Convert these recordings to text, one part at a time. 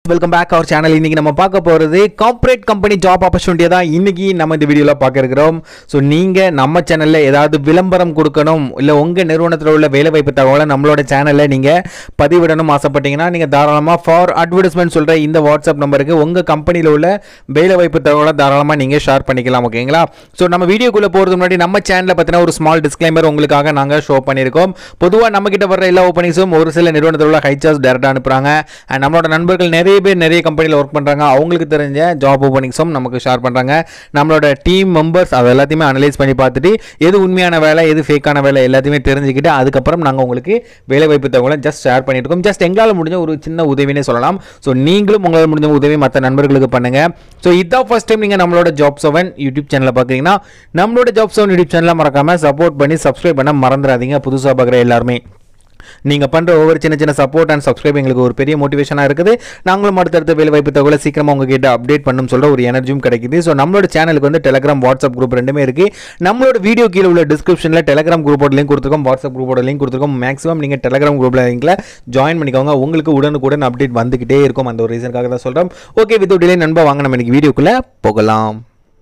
Welcome back our channel. இன்னைக்கு நம்ம பார்க்க போறது கார்ப்பரேட் கம்பெனி ஜாப் ஆப்பர்சூனிட்டி தான் இன்னைக்கு நம்ம இந்த வீடியோல பார்க்க இருக்கிறோம். சோ நீங்க நம்ம சேனல்ல ஏதாவது விளம்பரம் கொடுக்கணும் இல்ல உங்க நிறுவனத்துல உள்ள வேலைவாய்ப்பு தகவலை நம்மளோட சேனல்ல நீங்க பதிவிடணும் ஆசைப்பட்டீங்கன்னா நீங்க தாராளமா ஃபார் அட்வர்டைஸ்மென்ட் சொல்ற இந்த வாட்ஸ்அப் நம்பருக்கு உங்க கம்பெனில உள்ள வேலைவாய்ப்பு தகவலை தாராளமா நீங்க ஷேர் பண்ணிக்கலாம். ஓகேங்களா? சோ நம்ம வீடியோக்குள்ள போறதுக்கு முன்னாடி நம்ம சேனல்ல பத்தின ஒரு ஸ்மால் டிஸ்க்ளைமர் உங்களுக்காக நாங்க ஷோ பண்ணியிருக்கோம். பொதுவா நம்ம கிட்ட வர எல்லா ஓபனிங்ஸும் ஒரு சில நிறுவனத்துல உள்ள ஹைச்சார்ஸ் டைரக்டா அனுப்புறாங்க. நம்மளோட நண்பர்கள் நிறைய கம்பெனில வர்க் பண்றாங்க. அவங்களுக்கு தெரிஞ்ச ஜாப் ஓபனிங்ஸும் நமக்கு ஷேர் பண்றாங்க. நம்மளோட டீம் மெம்பர்ஸ் அத எல்லாத்தையுமே அனலைஸ் பண்ணி பார்த்துட்டு எது உண்மையான வேலை எது ஃபேக்கான வேலை எல்லாத்தையுமே தெரிஞ்சுக்கிட்டு அதுக்கப்புறம் நாங்க உங்களுக்கு வேலை வாய்ப்பு தகவலை ஜஸ்ட் ஷேர் பண்ணிட்டு இருக்கோம். ஜஸ்ட் எங்களால முடிஞ்ச ஒரு சின்ன உதவினே சொல்லலாம். சோ நீங்களும் உங்களால முடிஞ்ச உதவி மற்ற நண்பர்களுக்கு பண்ணுங்க. சோ இதான் ஃபர்ஸ்ட் டைம் நீங்க நம்மளோட ஜாப் 7 யூடியூப் சேனலை பாக்குறீங்கன்னா நம்மளோட ஜாப் 7 யூடியூப் சேனலை மறக்காம சப்போர்ட் பண்ணி சப்ஸ்கிரைப் பண்ண மறந்துடாதீங்க. புதுசா பார்க்குற எல்லாருமே நீங்க பண்ற ஒவ்வொரு சின்ன சப்போர்ட் அண்ட் சப்ஸ்கிரைப் எங்களுக்கு ஒரு பெரிய மோட்டிவேஷனா இருக்குது. நாங்களும் அடுத்தடுத்த வேலை வாய்ப்பு தகவலை சீக்கிரமா உங்ககிட்ட அப்டேட் பண்ணணும் சொல்ற ஒரு எனர்ஜியும் கிடைக்குது. ஸோ நம்மளோட சேனலுக்கு வந்து டெலிகிராம் வாட்ஸ்அப் குரூப் ரெண்டுமே இருக்கு. நம்மளோட வீடியோ கீழே உள்ள டிஸ்கிரிப்ஷன்ல டெலிகிராம் குரூப்போட லிங்க் கொடுத்துருக்கோம், வாட்ஸ்அப் குரூப்போட லிங்க் கொடுத்துருக்கோம். மேக்ஸிமம் நீங்க டெலிகிராம் குரூப்ல லிங்க்ல ஜாயின் பண்ணிக்கோங்க. உங்களுக்கு உடனுக்குடன் அப்டேட் வந்துகிட்டே இருக்கும். அந்த ஒரு ரீசனுக்காக தான் சொல்றோம். ஓகே, வித் டிலே நண்பா வாங்க நம்ம இன்னைக்கு வீடியோக்குள்ள போகலாம்.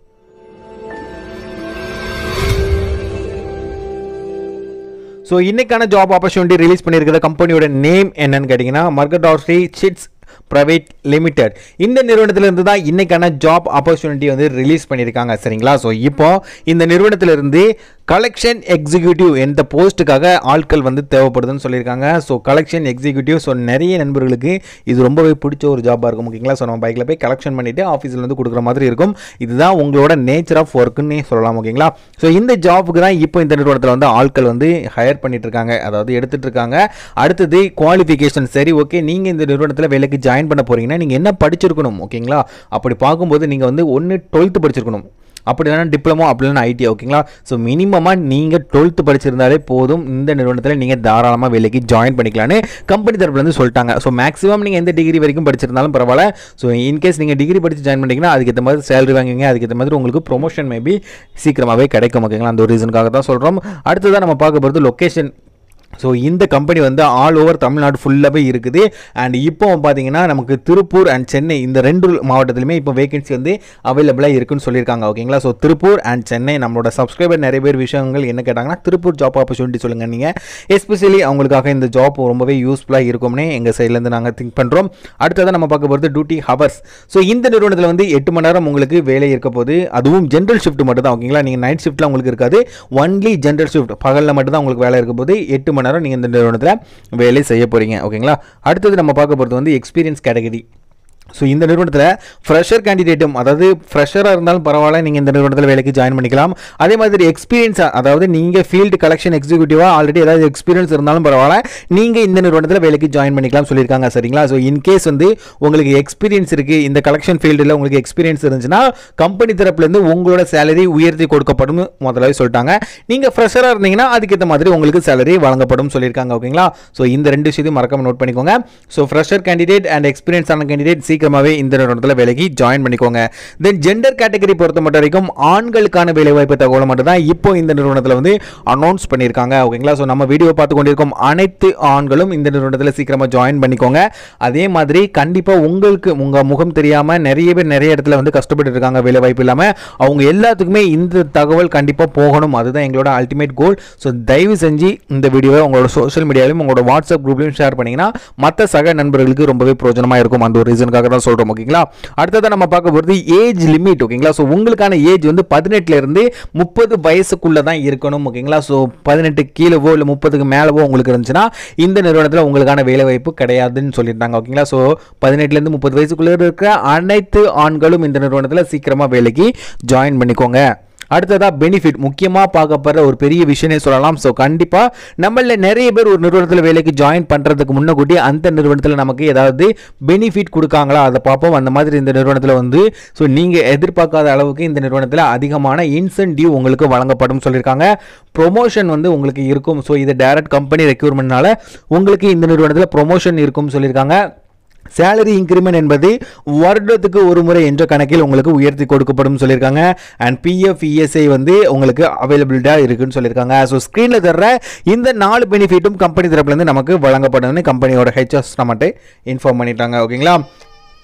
ஸோ இன்னைக்கான ஜாப் ஆப்பர்ச்சுனிட்டி ரிலீஸ் பண்ணியிருக்கிற கம்பெனியோட நேம் என்னன்னு கேட்டிங்கன்னா மர்கடார்சி சிட்ஸ் பிரைவேட் லிமிடெட். இந்த நிறுவனத்திலிருந்து தான் இன்னைக்கான ஜாப் ஆப்பர்ச்சுனிட்டி வந்து ரிலீஸ் பண்ணியிருக்காங்க. சரிங்களா? ஸோ இப்போ இந்த நிறுவனத்திலிருந்து கலெக்ஷன் எக்ஸிக்யூட்டிவ் என்ற போஸ்ட்டுக்காக ஆட்கள் வந்து தேவைப்படுதுன்னு சொல்லியிருக்காங்க. ஸோ கலெக்ஷன் எக்ஸிக்யூட்டிவ் ஸோ நிறைய நண்பர்களுக்கு இது ரொம்பவே பிடிச்ச ஒரு ஜாபாக இருக்கும். ஓகேங்களா? ஸோ நம்ம பைக்கில் போய் கலெக்ஷன் பண்ணிவிட்டு ஆஃபீஸில் வந்து கொடுக்குற மாதிரி இருக்கும். இதுதான் உங்களோட நேச்சர் ஆஃப் ஒர்க்குன்னு சொல்லலாம். ஓகேங்களா? ஸோ இந்த ஜாப்புக்கு தான் இப்போ இந்த நிறுவனத்தில் வந்து ஆட்கள் வந்து ஹையர் பண்ணிட்டு இருக்காங்க, அதாவது எடுத்துட்டு இருக்காங்க. அடுத்தது குவாலிஃபிகேஷன். சரி, ஓகே, நீங்கள் இந்த நிறுவனத்தில் வேலைக்கு ஜாயின் பண்ண போறீங்கன்னா நீங்கள் என்ன படிச்சிருக்கணும்? ஓகேங்களா? அப்படி பார்க்கும்போது நீங்கள் வந்து 12th படிச்சிருக்கணும், அப்படி இல்லைனா டிப்ளமோ, அப்படி இல்லைனா ஐடி. ஓகேங்களா? ஸோ மினிமமாக நீங்கள் 12th படிச்சிருந்தாலே போதும், இந்த நிறுவனத்தில் நீங்கள் தாராளமாக வேலைக்கு ஜாயின் பண்ணிக்கலான்னு கம்பெனி தரப்புலேருந்து சொல்லிட்டாங்க. ஸோ மேக்ஸிமம் நீங்கள் எந்த டிகிரி வரைக்கும் படிச்சிருந்தாலும் பரவாயில்ல. ஸோ இன்கேஸ் நீங்கள் டிகிரி படித்து ஜாயின் பண்ணிங்கன்னா அதுக்கேற்ற மாதிரி சேலரி வாங்குவீங்க, அதுக்கேற்ற மாதிரி உங்களுக்கு ப்ரொமோஷன் மேபி சீக்கிரமாகவே கிடைக்கும். ஓகேங்களா? அந்த ஒரு ரீசனுக்காக தான் சொல்கிறோம். அடுத்ததான் நம்ம பார்க்க போகிறது லொக்கேஷன். ஸோ இந்த கம்பெனி வந்து ஆல் ஓவர் தமிழ்நாடு ஃபுல்லாகவே இருக்குது. அண்ட் இப்போ பார்த்தீங்கன்னா நமக்கு திருப்பூர் அண்ட் சென்னை இந்த ரெண்டு மாவட்டத்திலுமே இப்போ வேகன்சி வந்து அவைலபிளாக இருக்குன்னு சொல்லியிருக்காங்க. ஓகேங்களா? ஸோ திருப்பூர் அண்ட் சென்னை நம்மளோட சப்ஸ்கிரைபர் நிறைய பேர் விஷயங்கள் என்ன கேட்டாங்கன்னா திருப்பூர் ஜாப் ஆப்பர்ச்சுனிட்டி சொல்லுங்கள் நீங்கள், எஸ்பெஷலி அவங்களுக்காக இந்த ஜாப் ரொம்பவே யூஸ்ஃபுல்லாக இருக்கும்னே எங்கள் சைட்லேருந்து நாங்கள் திங்க் பண்ணுறோம். அடுத்ததான் நம்ம பார்க்க போகிறது டியூட்டி ஹவர்ஸ். ஸோ இந்த நிறுவனத்தில் வந்து 8 மணி நேரம் உங்களுக்கு வேலை இருக்க போது, அதுவும் ஜென்ரல் ஷிஃப்ட் மட்டும் தான். ஓகேங்களா? நீங்கள் நைட் ஷிஃப்ட்டில் உங்களுக்கு இருக்காது, ஒன்லி ஜென்ரல் ஷிஃப்ட் மட்டும் தான் உங்களுக்கு வேலை இருக்க போது. 8 மணி நேரம் நீங்க இந்த நிறுவனத்தில் வேலை செய்ய போறீங்க. ஓகேங்களா? அடுத்தது நம்ம பார்க்க போறது வந்து எக்ஸ்பீரியன்ஸ் கேட்டகரி. ஸோ இந்த நிறுவனத்தில் ஃப்ரெஷர் கேண்டிடேட்டும், அதாவது ஃப்ரெஷராக இருந்தாலும் பரவாயில்ல, நீங்கள் இந்த நிறுவனத்தில் வேலைக்கு ஜாயின் பண்ணிக்கலாம். அதே மாதிரி எக்ஸ்பீரியன்ஸாக, அதாவது நீங்கள் ஃபீல்டு கலெக்ஷன் எக்ஸிக்யூட்டிவாக ஆல்ரெடி ஏதாவது எக்ஸ்பீரியன்ஸ் இருந்தாலும் பரவாயில்ல, நீங்கள் இந்த நிறுவனத்தில் வேலைக்கு ஜாயின் பண்ணிக்கலாம் சொல்லியிருக்காங்க. சரிங்களா? ஸோ இன்கேஸ் வந்து உங்களுக்கு எக்ஸ்பீரியன்ஸ் இருக்குது, இந்த கலெக்ஷன் ஃபீல்டில் உங்களுக்கு எக்ஸ்பீரியன்ஸ் இருந்துச்சுன்னா கம்பெனி தரப்புலேருந்து உங்களோட சேலரி உயர்த்தி கொடுக்கப்படும் முதலாவே சொல்லிட்டாங்க. நீங்கள் ஃப்ரெஷராக இருந்தீங்கன்னா அதுக்கேற்ற மாதிரி உங்களுக்கு சேலரி வழங்கப்படும் சொல்லியிருக்காங்க. ஓகேங்களா? ஸோ இந்த ரெண்டு விஷயத்தையும் மறக்காம நோட் பண்ணிக்கோங்க. So fresher candidate and experience ஆன கேண்டிடேட் சீக்கிரமாகவே இந்த நிறுவனத்தில் வேலைக்கு ஜாயின் பண்ணிக்கோங்க. தென் ஜெண்டர் கேட்டகரி பொறுத்த மட்டும் வரைக்கும் ஆண்களுக்கான வேலை வாய்ப்பு தகவல் மட்டும் தான் இப்போ இந்த நிறுவனத்தில் வந்து அனௌன்ஸ் பண்ணியிருக்காங்க. ஓகேங்களா? ஸோ நம்ம வீடியோ பார்த்து கொண்டிருக்கும் அனைத்து ஆண்களும் இந்த நிறுவனத்தில் சீக்கிரமாக ஜாயின் பண்ணிக்கோங்க. அதே மாதிரி கண்டிப்பாக உங்களுக்கு உங்கள் முகம் தெரியாமல் நிறைய பேர் நிறைய இடத்துல வந்து கஷ்டப்பட்டு இருக்காங்க வேலை வாய்ப்பு இல்லாமல், அவங்க எல்லாத்துக்குமே இந்த தகவல் கண்டிப்பாக போகணும். அதுதான் எங்களோட அல்டிமேட் கோல். ஸோ தயவு செஞ்சு இந்த வீடியோவை உங்களோட சோஷியல் மீடியாலையும் உங்களோட வாட்ஸ்அப் குரூப்லையும் ஷேர் பண்ணிங்கன்னா மற்ற சக நண்பர்களுக்கு ரொம்பவே பிரயோஜனமாக இருக்கும். அந்த ஒரு ரீசனுக்காக தான் சொல்கிறோம். ஓகேங்களா? அடுத்ததா நம்ம பார்க்க போறது ஏஜ் லிமிட். ஓகேங்களா? சோ உங்களுக்கான ஏஜ் வந்து 18ல இருந்து 30 வயசுக்குள்ள தான் இருக்கணும். ஓகேங்களா? சோ 18 கீழவோ இல்ல 30க்கு மேலவோ உங்களுக்கு இருந்துச்சுன்னா இந்த நிறுவனத்தில் உங்களுக்கான வேலை வாய்ப்பு கிடையாதுன்னு சொல்லிட்டாங்க. ஓகேங்களா? சோ 18ல இருந்து 30 வயசுக்குள்ள இருக்கிற அனைத்து ஆண்களும் இந்த நிறுவனத்தில் சீக்கிரமா வேலைக்கு ஜாயின் பண்ணிக்கோங்க. அடுத்ததா பெனிஃபிட், முக்கியமாக பார்க்கப்படுற ஒரு பெரிய விஷயமே சொல்லலாம். ஸோ கண்டிப்பாக நம்மள நிறைய பேர் ஒரு நிறுவனத்தில் வேலைக்கு ஜாயின் பண்ணுறதுக்கு முன்னக்கூட்டி அந்த நிறுவனத்தில் நமக்கு ஏதாவது பெனிஃபிட் கொடுக்காங்களா அதை பார்ப்போம். அந்த மாதிரி இந்த நிறுவனத்தில் வந்து ஸோ நீங்கள் எதிர்பார்க்காத அளவுக்கு இந்த நிறுவனத்தில் அதிகமான இன்சென்டிவ் உங்களுக்கு வழங்கப்படும் சொல்லியிருக்காங்க. ப்ரொமோஷன் வந்து உங்களுக்கு இருக்கும். ஸோ இது டைரக்ட் கம்பெனி ரெக்யூர்மெண்ட்னால உங்களுக்கு இந்த நிறுவனத்தில் ப்ரொமோஷன் இருக்கும் சொல்லியிருக்காங்க. சேலரி இன்க்ரிமெண்ட் என்பது வருடத்துக்கு ஒரு முறை என்ற கணக்கில் உங்களுக்கு உயர்த்தி கொடுக்கப்படும் சொல்லியிருக்காங்க. அண்ட் பிஎஃப் இஎஸ்ஐ வந்து உங்களுக்கு அவைலபிலிட்டியாக இருக்குன்னு சொல்லியிருக்காங்க. ஸோ ஸ்க்ரீனில் தர்ற இந்த 4 பெனிஃபிட்டும் கம்பெனி தரப்புலேருந்து நமக்கு வழங்கப்படும்னு கம்பெனியோட ஹெச்எஸ் நம்மகிட்ட இன்ஃபார்ம் பண்ணிட்டாங்க. ஓகேங்களா?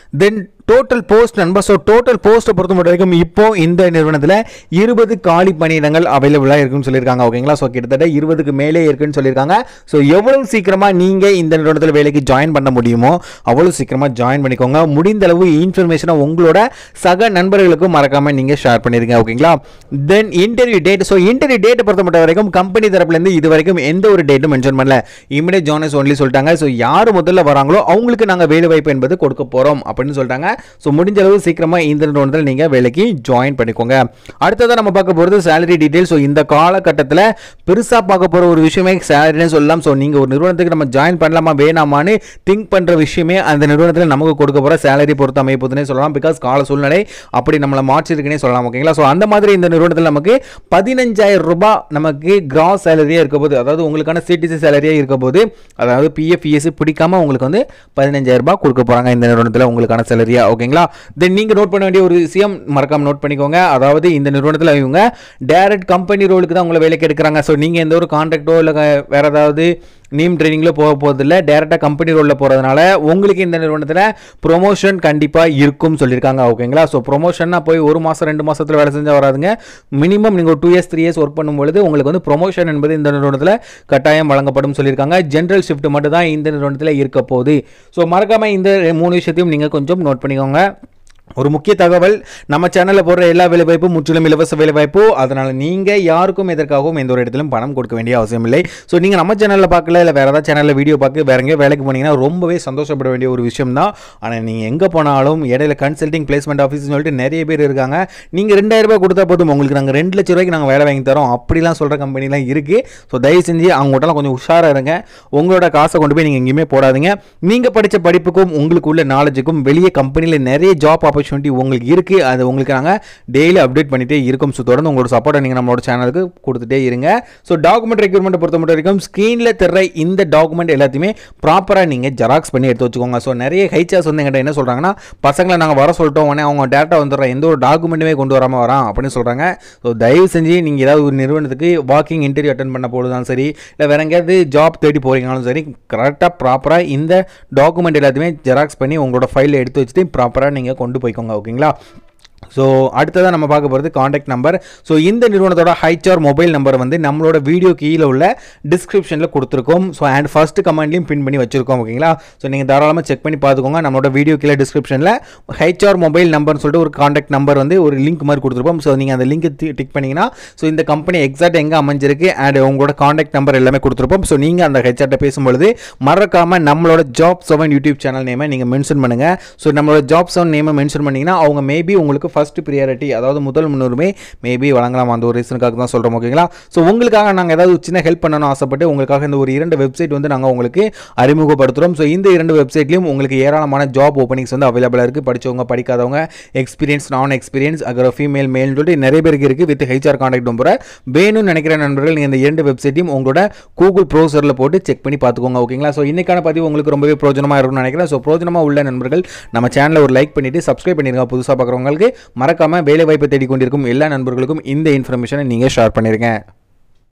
தென் டோட்டல் போஸ்ட் நண்பர். ஸோ டோட்டல் போஸ்ட்டை பொறுத்த வரைக்கும் இப்போ இந்த நிறுவனத்தில் 20 காலி பணியிடங்கள் அவைலபிளாக இருக்குன்னு சொல்லியிருக்காங்க. ஓகேங்களா. ஸோ கிட்டத்தட்ட 20க்கு மேலே இருக்குன்னு சொல்லியிருக்காங்க. ஸோ எவ்வளவு சீக்கிரமாக நீங்கள் இந்த நிறுவனத்தில் வேலைக்கு ஜாயின் பண்ண முடியுமோ அவ்வளோ சீக்கிரமாக ஜாயின் பண்ணிக்கோங்க. முடிந்த அளவு இன்ஃபர்மேஷனை உங்களோட சக நண்பர்களுக்கும் மறக்காமல் நீங்கள் ஷேர் பண்ணிடுங்க. ஓகேங்களா. Then interview date. So interview டேட்டை பொறுத்த வரைக்கும் கம்பெனி தரப்புலேருந்து இது வரைக்கும் எந்த ஒரு டேட்டும் மென்ஷன் பண்ணல. இமிடியேட் ஜாயினர்ஸ் ஒன்லி சொல்லிட்டாங்க. ஸோ யார் முதல்ல வராங்களோ அவங்களுக்கு நாங்கள் வேலை வாய்ப்பு என்பது கொடுக்க போகிறோம் அப்படின்னு சொல்லிட்டாங்க. ஸோ முடிஞ்ச அளவு சீக்கிரமாக இந்த நிறுவனத்தில் நீங்கள் வேலைக்கு ஜாயின் பண்ணிக்கோங்க. அடுத்ததாக நம்ம பார்க்க போகிறது சேலரி டீடைல். ஸோ இந்த காலகட்டத்தில் பெருசாக பார்க்க போகிற ஒரு விஷயமே சேலரின்னு சொல்லலாம். ஸோ நீங்கள் ஒரு நிறுவனத்துக்கு நம்ம ஜாயின் பண்ணலாமா வேணாமான்னு திங்க் பண்ணுற விஷயமே அந்த நிறுவனத்தில் நமக்கு கொடுக்க போகிற சேலரி பொறுத்து அமைப்புதுன்னே சொல்லலாம். பிகாஸ் கால சூழ்நிலை அப்படி நம்மளை மாற்றிருக்குன்னே சொல்லலாம். ஓகேங்களா. ஸோ அந்த மாதிரி இந்த நிறுவனத்தில் நமக்கு 15,000 ரூபாய் நமக்கு கிராஸ் சேலரியாக இருக்க போது, அதாவது உங்களுக்கான சிடிசி சேலரியாக இருக்க போது, அதாவது பிஎஃப் இஎஸ் பிடிக்காம உங்களுக்கு வந்து 15,000 ரூபாய் கொடுக்க போகிறாங்க இந்த நிறுவனத்தில் உங்களுக்கான சேலரியா. ஓகேங்களா. தென் நீங்கள் நோட் பண்ண வேண்டிய ஒரு விஷயம் மறக்காம நோட் பண்ணிக்கோங்க. அதாவது இந்த நிறுவனத்தில் இவங்க டைரக்ட் கம்பெனி ரோலுக்கு தான் உங்களை வேலைக்கு எடுக்கிறாங்க. ஸோ நீங்கள் எந்த ஒரு கான்ட்ராக்டோ இல்லை வேற ஏதாவது நீம் ட்ரைனிங்கில் போக போகிறதில்ல, டேரெக்டாக கம்பெனி ரோலில் போகிறதுனால உங்களுக்கு இந்த நிறுவனத்தில் ப்ரொமோஷன் கண்டிப்பாக இருக்கும்னு சொல்லியிருக்காங்க. ஓகேங்களா. ஸோ ப்ரொமோஷன்னா போய் 1 மாதம் 2 மாதத்தில் வேலை செஞ்சால் வராதுங்க. மினிமம் நீங்கள் ஒரு 2 இயர்ஸ் 3 இயர்ஸ் ஒர்க் பண்ணும்பொழுது உங்களுக்கு வந்து ப்ரொமோஷன் என்பது இந்த நிறுவனத்தில் கட்டாயம் வழங்கப்படும் சொல்லியிருக்காங்க. ஜென்ரல் ஷிஃப்ட் மட்டும் தான் இந்த நிறுவனத்தில் இருக்க போகுது. ஸோ மறக்காமல் இந்த 3 விஷயத்தையும் நீங்கள் கொஞ்சம் நோட் பண்ணிக்கோங்க. ஒரு முக்கிய தகவல், நம்ம சேனலில் போடுற எல்லா வேலைவாய்ப்பும் முற்றிலும் இலவச வேலைவாய்ப்பு. அதனால் நீங்கள் யாருக்கும் எதற்காகவும் எந்த ஒரு இடத்திலும் பணம் கொடுக்க வேண்டிய அவசியம் இல்லை. ஸோ நீங்கள் நம்ம சேனலில் பார்க்கல, இல்லை வேறு ஏதாவது சேனலில் வீடியோ பார்க்க வேற எங்கேயோ வேலைக்கு போனீங்கன்னா ரொம்பவே சந்தோஷப்பட வேண்டிய ஒரு விஷயம் தான். ஆனால் நீங்கள் எங்கே போனாலும் இடையில கன்சல்டிங் பிளேஸ்மெண்ட் ஆஃபீஸ்னு சொல்லிட்டு நிறைய பேர் இருக்காங்க. நீங்கள் 2,000 ரூபாய் கொடுத்தா போதும் உங்களுக்கு நாங்கள் 2 லட்ச ரூபாய்க்கு நாங்கள் வேலை வாங்கி தரோம் அப்படிலாம் சொல்கிற கம்பெனிலாம் இருக்குது. ஸோ தயவு செஞ்சு அவங்ககிட்டலாம் கொஞ்சம் உஷாராக இருங்க. உங்களோட காசை கொண்டு போய் நீங்கள் எங்கேயுமே போடாதீங்க. நீங்கள் படித்த படிப்புக்கும் உங்களுக்கு உள்ள நாலேஜுக்கும் வெளியே கம்பெனியில் நிறைய ஜாப் ஆப்பர்ச்சுனிட்டி உங்களுக்கு இருக்குது. அது உங்களுக்கு நாங்கள் டெய்லி அப்டேட் பண்ணிகிட்டே இருக்கும். ஸோ தொடர்ந்து உங்களோட சப்போர்ட்டை நீங்கள் நம்மளோட சேனலுக்கு கொடுத்துட்டே இருங்க. ஸோ டாக்குமெண்ட் ரெக்யூர்மெண்ட் பொறுத்த மட்டும் வரைக்கும் ஸ்க்ரீனில் தர இந்த டாக்குமெண்ட் எல்லாத்தையுமே ப்ராப்பராக நீங்கள் ஜெராக்ஸ் பண்ணி எடுத்து வச்சுக்கோங்க. ஸோ நிறைய ஹைச்சாஸ் வந்து எங்கிட்ட என்ன சொல்கிறாங்கன்னா, பசங்களை நாங்கள் வர சொல்லிட்டோம், உடனே அவங்க டேரெக்டாக வந்துடுறோம், எந்த ஒரு டாக்குமெண்ட்டுமே கொண்டு வராமல் வரான் அப்படின்னு சொல்கிறாங்க. ஸோ தயவு செஞ்சு நீங்கள் ஏதாவது ஒரு நிறுவனத்துக்கு வாக்கிங் இன்டர்வியூ அட்டன் பண்ண போடுதான் சரி, இல்லை வேறு எங்கேயாவது ஜாப் தேடி போகிறீங்கனாலும் சரி, கரெக்டாக ப்ராப்பராக இந்த டாக்குமெண்ட் எல்லாத்தையுமே ஜெராக்ஸ் பண்ணி உங்களோட ஃபைலில் எடுத்து வச்சுட்டு ப்ராப்பராக நீங்கள் கொண்டு போய்க்கோங்க. ஓகேங்களா. ஸோ அடுத்ததாக நம்ம பார்க்க போகிறது காண்டாக்ட் நம்பர். ஸோ இந்த நிறுவனத்தோட ஹைச்ஆர் மொபைல் நம்பர் வந்து நம்மளோட வீடியோ கீழே உள்ள டிஸ்கிரிப்ஷனில் கொடுத்துருக்கோம். ஸோ அண்ட் ஃபர்ஸ்ட் கமெண்ட்லையும் பின் பண்ணி வச்சிருக்கோம். ஓகேங்களா. ஸோ நீங்கள் தாராளமாக செக் பண்ணி பார்த்துக்கோங்க. நம்மளோட வீடியோ கீழே டிஸ்கிரிப்ஷனில் ஹைச்ஆர் மொபைல் நம்பர்னு சொல்லிட்டு ஒரு காண்டாக்ட் நம்பர் வந்து ஒரு லிங்க் மாதிரி கொடுத்துருப்போம். ஸோ நீங்கள் அந்த லிங்க் டிக் பண்ணிங்கன்னா ஸோ இந்த கம்பெனி எக்ஸாக்ட் எங்கே அமைஞ்சிருக்கு அண்ட் உங்களோட காண்டாக்ட் நம்பர் எல்லாமே கொடுத்துருப்போம். ஸோ நீங்கள் அந்த ஹெச்ஆர்ட்ட பேசும்பொழுது மறக்காமல் நம்மளோட ஜாப் 7 யூடியூப் சேனல் நேமை நீங்கள் மென்ஷன் பண்ணுங்கள். ஸோ நம்மளோட ஜாப் 7 நேமை மென்ஷன் பண்ணிங்கன்னா அவங்க மேபி உங்களுக்கு ஃபர்ஸ்ட் ப்ரியாரிட்டி, அதாவது முதல் முன்னுரிமை மேபி வழங்கலாம். அந்த ஒரு ரீசனுக்காக தான் சொல்கிறோம். ஓகேங்களா. ஸோ உங்களுக்காக நாங்கள் ஏதாவது சின்ன ஹெல்ப் பண்ணணும் ஆசைப்பட்டு உங்களுக்காக இந்த ஒரு 2 வெப்சைட் வந்து நாங்கள் உங்களுக்கு அறிமுகப்படுத்துகிறோம். ஸோ இந்த 2 வெப்சைட்லையும் உங்களுக்கு ஏராளமான ஜாப் ஓப்பனிங்ஸ் வந்து அவைலபிளாக இருக்குது. படித்தவங்க, படிக்காதவங்க, எக்ஸ்பீரியன்ஸ், நான் எக்ஸ்பீரியன்ஸ், அப்புறம் ஃபீமேல் மேல்னு சொல்லிட்டு நிறைய பேருக்கு இருக்குது. வித் ஹெச்ஆர் கான்டாக்ட் நம்பரை வேணும்னு நினைக்கிற நண்பர்கள் நீங்கள் இந்த 2 வெப்சைட்டையும் உங்களோட கூகுள் ப்ரௌசரில் போட்டு செக் பண்ணி பார்த்துக்கோங்க. ஓகேங்களா. ஸோ இன்னைக்கான பதிவு உங்களுக்கு ரொம்பவே பிரோஜனமாக இருக்கும்னு நினைக்கிறேன். ஸோ பிரோஜனமாக உள்ள நண்பர்கள் நம்ம சேனலை ஒரு லைக் பண்ணிவிட்டு சப்ஸ்கிரைப் பண்ணிருங்க. புதுசாக பார்க்குறவங்களுக்கு மறக்காமல் வேலை வாய்ப்பை தேடிக்கொண்டிருக்கும் எல்லா நண்பர்களுக்கும் இந்த இன்ஃபர்மேஷனை நீங்கள் ஷேர் பண்ணிருங்க.